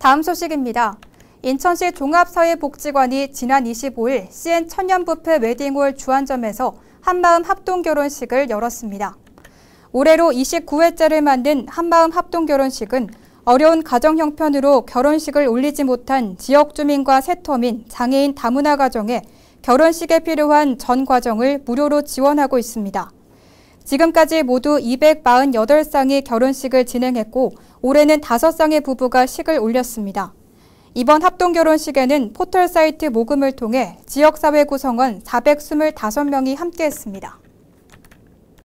다음 소식입니다. 인천시 종합사회복지관이 지난 25일 CN 천년뷔페 웨딩홀 주안점에서 한마음 합동결혼식을 열었습니다. 올해로 29회째를 만든 한마음 합동결혼식은 어려운 가정 형편으로 결혼식을 올리지 못한 지역 주민과 세터민, 장애인 다문화 가정에 결혼식에 필요한 전 과정을 무료로 지원하고 있습니다. 지금까지 모두 248쌍이 결혼식을 진행했고 올해는 5쌍의 부부가 식을 올렸습니다. 이번 합동결혼식에는 포털 사이트 모금을 통해 지역사회 구성원 425명이 함께했습니다.